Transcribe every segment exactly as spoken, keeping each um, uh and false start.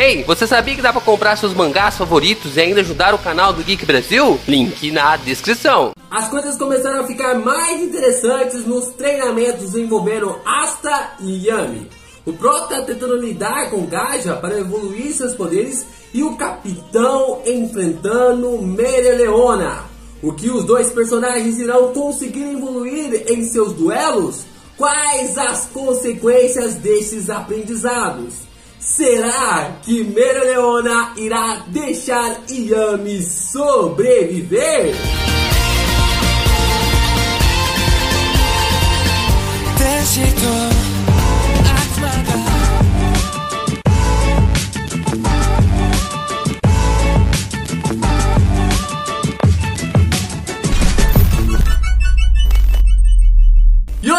Ei, você sabia que dá pra comprar seus mangás favoritos e ainda ajudar o canal do Geek Brasil? Link na descrição. As coisas começaram a ficar mais interessantes nos treinamentos envolvendo Asta e Yami. O Prota tá tentando lidar com Gaja para evoluir seus poderes e o Capitão enfrentando Mereleona. O que os dois personagens irão conseguir evoluir em seus duelos? Quais as consequências desses aprendizados? Será que Mereleona irá deixar Yami sobreviver? Yo,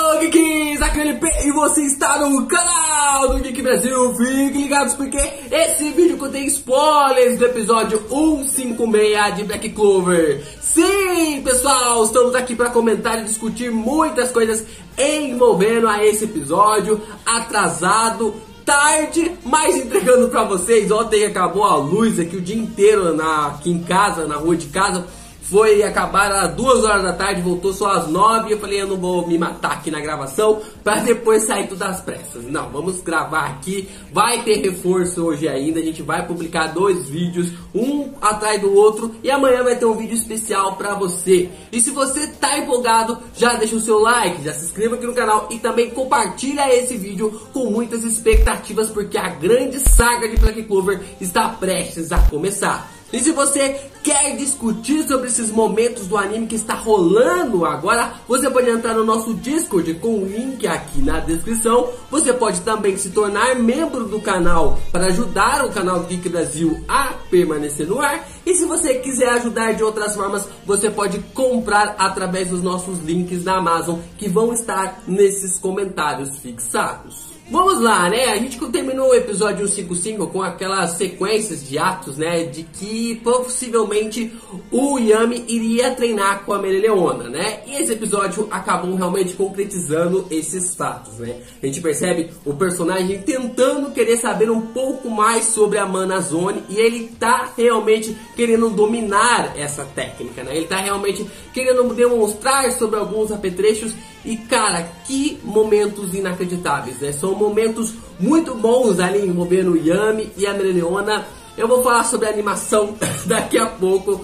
Geeks, aqui é o L P e você está no canal do Geek Brasil. Fiquem ligados porque esse vídeo contém spoilers do episódio cento e cinquenta e seis de Black Clover. Sim, pessoal, estamos aqui para comentar e discutir muitas coisas envolvendo a esse episódio atrasado, tarde, mas entregando para vocês. Ontem acabou a luz aqui o dia inteiro na, aqui em casa, na rua de casa. Foi acabar às duas horas da tarde, voltou só às nove. Eu falei, eu não vou me matar aqui na gravação para depois sair tudo às pressas. Não, vamos gravar aqui. Vai ter reforço hoje ainda. A gente vai publicar dois vídeos, um atrás do outro. E amanhã vai ter um vídeo especial para você. E se você tá empolgado, já deixa o seu like, já se inscreva aqui no canal e também compartilha esse vídeo com muitas expectativas, porque a grande saga de Black Clover está prestes a começar. E se você quer discutir sobre esses momentos do anime que está rolando agora, você pode entrar no nosso Discord com o link aqui na descrição. Você pode também se tornar membro do canal para ajudar o canal do Geek Brasil a permanecer no ar. E se você quiser ajudar de outras formas, você pode comprar através dos nossos links da Amazon, que vão estar nesses comentários fixados. Vamos lá, né? A gente terminou o episódio cento e cinquenta e cinco com aquelas sequências de atos, né? De que possivelmente o Yami iria treinar com a Mereleona, né? E esse episódio acabou realmente concretizando esses fatos, né? A gente percebe o personagem tentando querer saber um pouco mais sobre a Mana Zone e ele tá realmente querendo dominar essa técnica, né? Ele tá realmente querendo demonstrar sobre alguns apetrechos. E cara, que momentos inacreditáveis, né? São momentos muito bons ali envolvendo o Yami e a Mereleona. Eu vou falar sobre a animação daqui a pouco,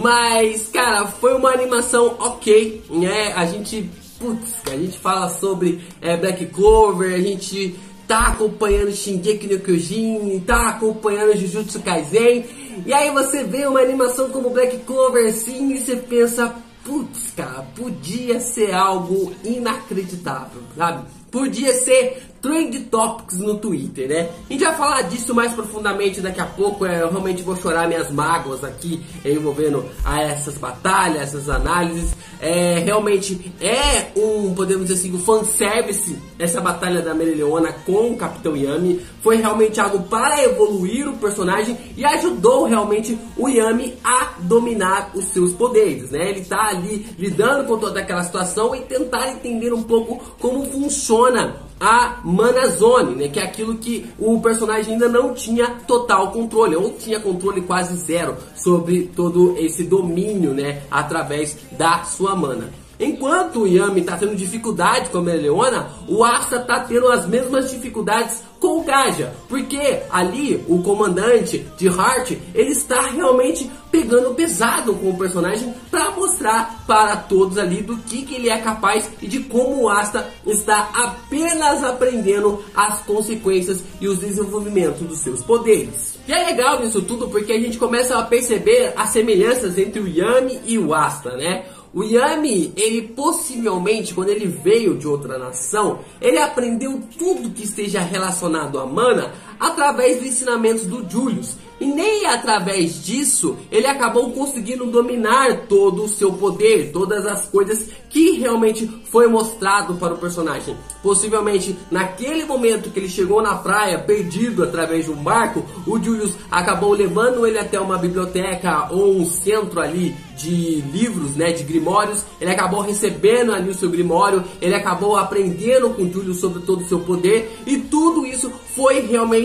mas cara, foi uma animação ok, né? A gente, putz, a gente fala sobre é, Black Clover, a gente tá acompanhando Shingeki no Kyojin, tá acompanhando Jujutsu Kaisen, e aí você vê uma animação como Black Clover assim e você pensa, putz, cara, podia ser algo inacreditável, sabe? Podia ser Trend Topics no Twitter, né? A gente vai falar disso mais profundamente daqui a pouco. Eu realmente vou chorar minhas mágoas aqui envolvendo a essas batalhas, essas análises. É, realmente é um, podemos dizer assim, um fanservice essa batalha da Mereleona com o Capitão Yami. Foi realmente algo para evoluir o personagem e ajudou realmente o Yami a dominar os seus poderes, né? Ele tá ali lidando com toda aquela situação e tentar entender um pouco como funciona a Mana Zone, né? Que é aquilo que o personagem ainda não tinha total controle, ou tinha controle quase zero sobre todo esse domínio, né? Através da sua mana. Enquanto o Yami está tendo dificuldade com a Mereleona, o Asta está tendo as mesmas dificuldades com o Gaja, porque ali o comandante de Heart, ele está realmente pegando pesado com o personagem para mostrar para todos ali do que, que ele é capaz e de como o Asta está apenas aprendendo as consequências e os desenvolvimentos dos seus poderes. E é legal nisso tudo porque a gente começa a perceber as semelhanças entre o Yami e o Asta, né? O Yami, ele possivelmente, quando ele veio de outra nação, ele aprendeu tudo que esteja relacionado a mana através dos ensinamentos do Julius. E nem através disso ele acabou conseguindo dominar todo o seu poder, todas as coisas que realmente foi mostrado para o personagem. Possivelmente naquele momento que ele chegou na praia perdido através de um barco, o Julius acabou levando ele até uma biblioteca ou um centro ali de livros, né, de grimórios. Ele acabou recebendo ali o seu grimório, ele acabou aprendendo com o Julius sobre todo o seu poder, e tudo isso foi realmente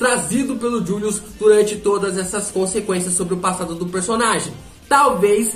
trazido pelo Julius durante todas essas consequências sobre o passado do personagem. Talvez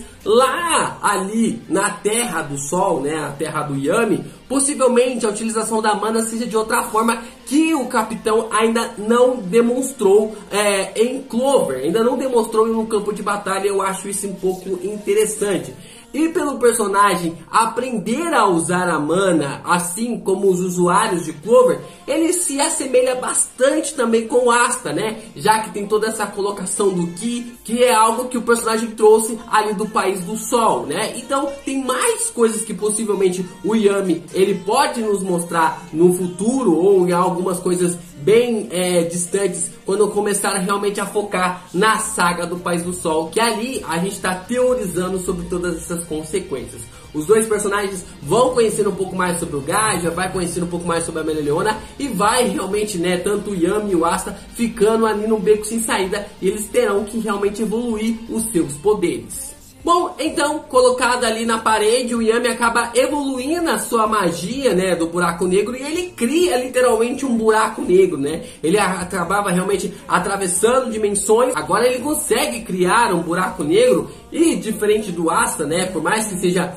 lá ali na Terra do Sol, né, a Terra do Yami, possivelmente a utilização da mana seja de outra forma que o Capitão ainda não demonstrou é, em Clover, ainda não demonstrou no campo de batalha. Eu acho isso um pouco interessante. E pelo personagem aprender a usar a mana, assim como os usuários de Clover, ele se assemelha bastante também com o Asta, né? Já que tem toda essa colocação do Ki, que é algo que o personagem trouxe ali do País do Sol, né? Então tem mais coisas que possivelmente o Yami ele pode nos mostrar no futuro, ou em algumas coisas bem é, distantes, quando eu começar realmente a focar na saga do País do Sol, que ali a gente está teorizando sobre todas essas consequências. Os dois personagens vão conhecer um pouco mais sobre o Gaja, vai conhecer um pouco mais sobre a Mereoleona, e vai realmente, né, tanto o Yami e o Asta ficando ali no beco sem saída, e eles terão que realmente evoluir os seus poderes. Bom, então, colocado ali na parede, o Yami acaba evoluindo a sua magia, né, do buraco negro, e ele cria literalmente um buraco negro, né? Ele acabava realmente atravessando dimensões, agora ele consegue criar um buraco negro, e diferente do Asta, né, por mais que seja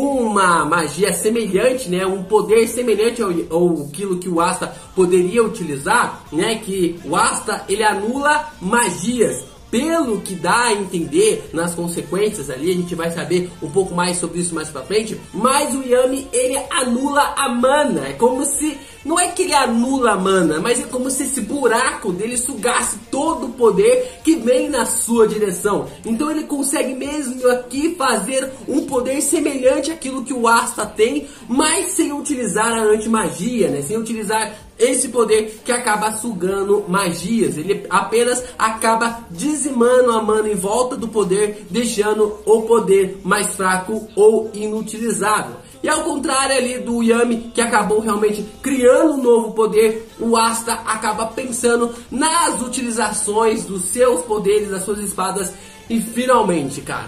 uma magia semelhante, né, um poder semelhante ao, ao aquilo que o Asta poderia utilizar, né, que o Asta ele anula magias. Pelo que dá a entender nas consequências ali, a gente vai saber um pouco mais sobre isso mais pra frente. Mas o Yami, ele anula a mana. É como se, não é que ele anula a mana, mas é como se esse buraco dele sugasse todo o poder que vem na sua direção. Então ele consegue mesmo aqui fazer um poder semelhante àquilo que o Asta tem, mas sem utilizar a antimagia, né? Sem utilizar esse poder que acaba sugando magias. Ele apenas acaba dizimando a mana em volta do poder, deixando o poder mais fraco ou inutilizável. E ao contrário ali do Yami, que acabou realmente criando um novo poder, o Asta acaba pensando nas utilizações dos seus poderes, das suas espadas. E finalmente, cara,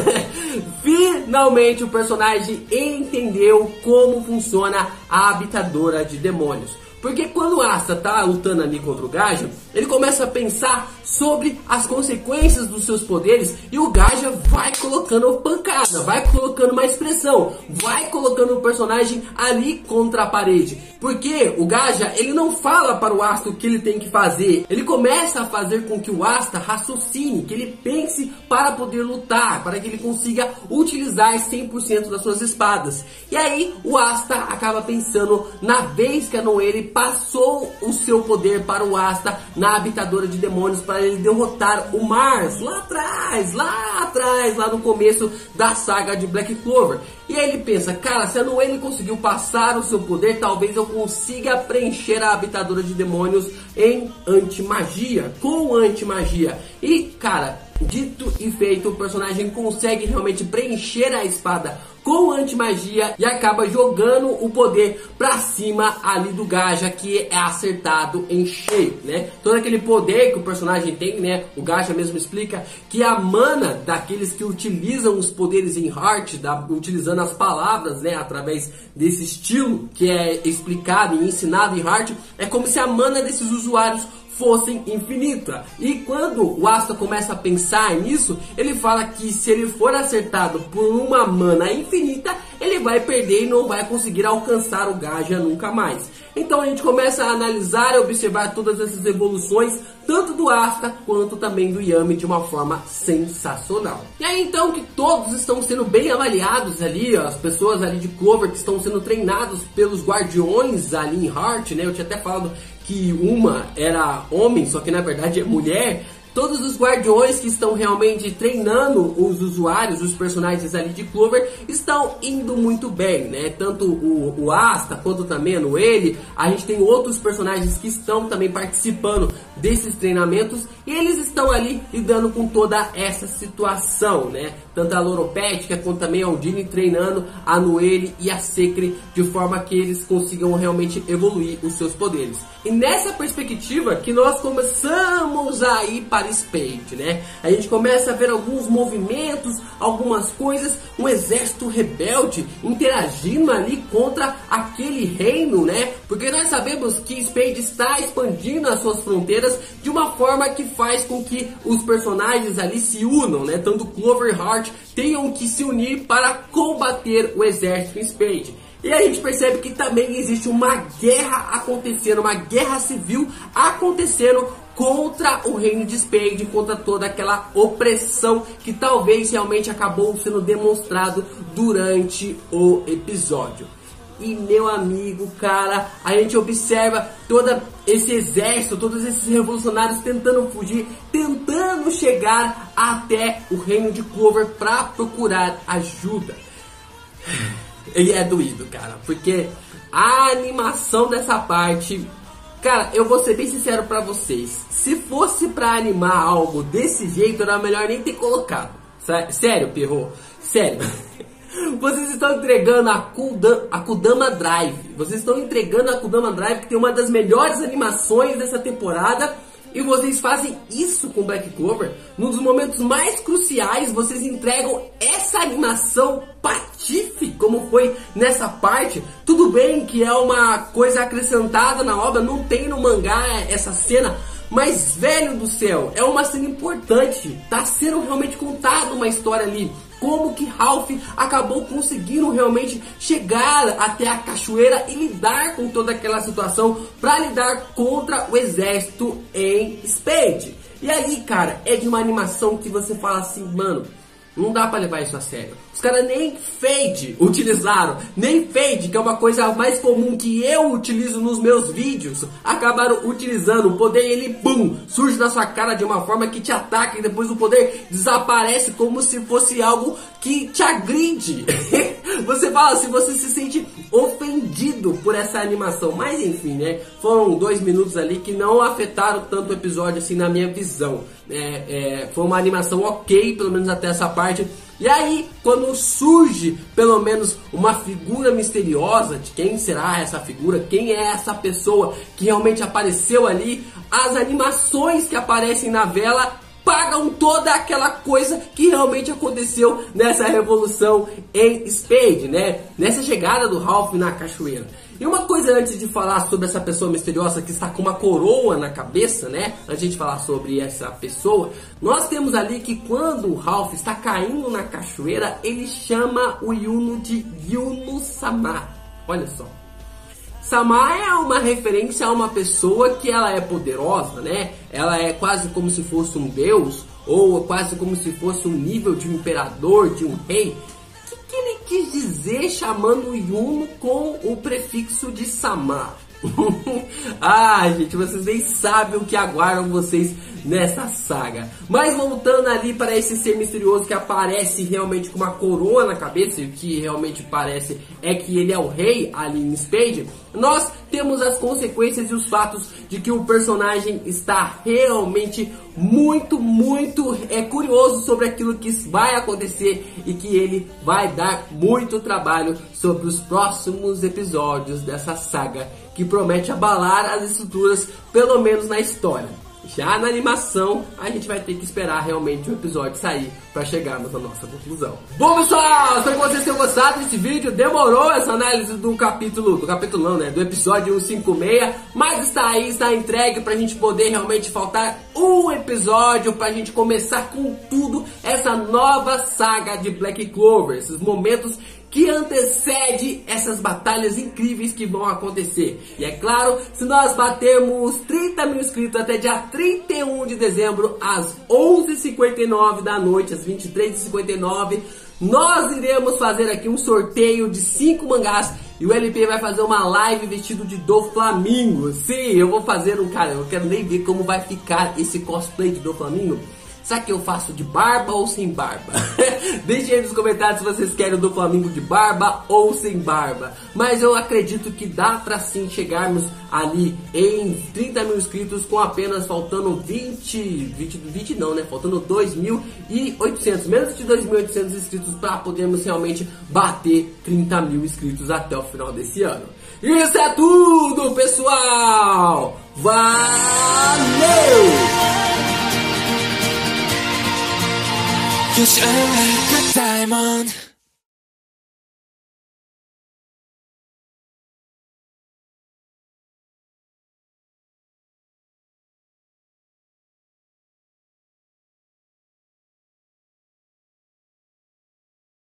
finalmente o personagem entendeu como funciona a habitadora de demônios. Porque quando o Asta tá lutando ali contra o Gaja, ele começa a pensar sobre as consequências dos seus poderes, e o Gaja vai colocando pancada, vai colocando mais pressão, vai colocando o personagem ali contra a parede. Porque o Gaja, ele não fala para o Asta o que ele tem que fazer, ele começa a fazer com que o Asta raciocine, que ele pense para poder lutar, para que ele consiga utilizar cem por cento das suas espadas. E aí o Asta acaba pensando na vez que a Noelle passou o seu poder para o Asta na habitadora de demônios, para ele derrotar o Mars lá atrás, lá atrás, lá no começo da saga de Black Clover. E aí ele pensa, cara, se a Noelle conseguiu passar o seu poder, talvez eu consiga preencher a habitadora de demônios em antimagia, com antimagia. E, cara, dito e feito, o personagem consegue realmente preencher a espada com antimagia e acaba jogando o poder pra cima ali do Gaja, que é acertado em cheio, né? Todo aquele poder que o personagem tem, né? O Gaja mesmo explica que a mana daqueles que utilizam os poderes em Heart, da, utilizando as palavras, né? Através desse estilo que é explicado e ensinado em Heart, é como se a mana desses usuários fossem infinita. E quando o Asta começa a pensar nisso, ele fala que se ele for acertado por uma mana infinita, ele vai perder e não vai conseguir alcançar o Gaja nunca mais. Então a gente começa a analisar e observar todas essas evoluções, tanto do Asta quanto também do Yami, de uma forma sensacional. E aí então que todos estão sendo bem avaliados ali, ó, as pessoas ali de Clover que estão sendo treinados pelos guardiões ali em Heart, né? Eu tinha até falado que uma era homem, só que na verdade é mulher. Todos os guardiões que estão realmente treinando os usuários, os personagens ali de Clover, estão indo muito bem, né? Tanto o, o Asta, quanto também a Noelle. A gente tem outros personagens que estão também participando desses treinamentos, e eles estão ali lidando com toda essa situação, né? Tanto a Loropética, quanto também a Undine treinando a Noelle e a Secre, de forma que eles consigam realmente evoluir os seus poderes. E nessa perspectiva que nós começamos a ir para para Spade, né? A gente começa a ver alguns movimentos, algumas coisas, um exército rebelde interagindo ali contra aquele reino, né? Porque nós sabemos que Spade está expandindo as suas fronteiras de uma forma que faz com que os personagens ali se unam, né? Tanto Clover e Heart tenham que se unir para combater o exército em Spade. E a gente percebe que também existe uma guerra acontecendo, uma guerra civil acontecendo contra o reino de Spade, contra toda aquela opressão que talvez realmente acabou sendo demonstrado durante o episódio. E meu amigo, cara, a gente observa todo esse exército, todos esses revolucionários tentando fugir, tentando chegar até o reino de Clover para procurar ajuda. E é doído, cara, porque a animação dessa parte, cara, eu vou ser bem sincero pra vocês, se fosse pra animar algo desse jeito, era melhor nem ter colocado. Sério, Perro, sério. Vocês estão entregando a, Kudama, a Kudama Drive, vocês estão entregando a Kudama Drive, que tem uma das melhores animações dessa temporada, e vocês fazem isso com Black Clover. Num dos momentos mais cruciais, vocês entregam essa animação patife, como foi nessa parte. Tudo bem que é uma coisa acrescentada na obra, não tem no mangá essa cena, mas velho do céu, é uma cena importante. Tá sendo realmente contada uma história ali. Como que Ralph acabou conseguindo realmente chegar até a cachoeira e lidar com toda aquela situação para lidar contra o exército em Spade. E aí, cara, é de uma animação que você fala assim, mano, não dá pra levar isso a sério. Os caras nem fade utilizaram, nem fade, que é uma coisa mais comum que eu utilizo nos meus vídeos, acabaram utilizando. O poder, ele, bum, surge na sua cara de uma forma que te ataca e depois o poder desaparece como se fosse algo que te agride. Você fala assim, você se sente ofendido por essa animação. Mas enfim, né, foram dois minutos ali que não afetaram tanto o episódio assim na minha visão. É, é, foi uma animação ok, pelo menos até essa parte. E aí, quando surge pelo menos uma figura misteriosa de quem será essa figura, quem é essa pessoa que realmente apareceu ali, as animações que aparecem na vela pagam toda aquela coisa que realmente aconteceu nessa revolução em Spade, né? Nessa chegada do Ralph na cachoeira. E uma coisa antes de falar sobre essa pessoa misteriosa que está com uma coroa na cabeça, né? Antes de falar sobre essa pessoa, nós temos ali que quando o Ralph está caindo na cachoeira, ele chama o Yuno de Yuno-sama. Olha só. Sama é uma referência a uma pessoa que ela é poderosa, né? Ela é quase como se fosse um deus, ou quase como se fosse um nível de um imperador, de um rei. O que, que ele quis dizer chamando o Yuno com o prefixo de Sama? Ah, gente, vocês nem sabem o que aguardam vocês nessa saga. Mas voltando ali para esse ser misterioso que aparece realmente com uma coroa na cabeça, e o que realmente parece é que ele é o rei ali em Spade, nós temos as consequências e os fatos de que o personagem está realmente muito, muito é, curioso sobre aquilo que vai acontecer e que ele vai dar muito trabalho sobre os próximos episódios dessa saga, que promete abalar as estruturas, pelo menos na história. Já na animação, a gente vai ter que esperar realmente o episódio sair para chegarmos à nossa conclusão. Bom, pessoal, espero que vocês tenham gostado desse vídeo. Demorou essa análise do capítulo, do capítulo não, né? Do episódio cento e cinquenta e seis, mas está aí, está entregue pra gente poder realmente faltar um episódio pra gente começar com tudo essa nova saga de Black Clover, esses momentos que antecede essas batalhas incríveis que vão acontecer. E é claro, se nós batermos trinta mil inscritos até dia trinta e um de dezembro, às onze e cinquenta e nove da noite, às vinte e três e cinquenta e nove, nós iremos fazer aqui um sorteio de cinco mangás. E o L P vai fazer uma live vestido de Doflamingo. Sim, eu vou fazer um, cara, eu quero nem ver como vai ficar esse cosplay de Doflamingo. Será que eu faço de barba ou sem barba? Deixem aí nos comentários se vocês querem o Doflamingo de barba ou sem barba. Mas eu acredito que dá pra sim chegarmos ali em trinta mil inscritos com apenas faltando vinte, vinte, vinte não, né? Faltando dois mil e oitocentos, menos de dois mil e oitocentos inscritos para podermos realmente bater trinta mil inscritos até o final desse ano. Isso é tudo, pessoal! Valeu! You shine like a diamond.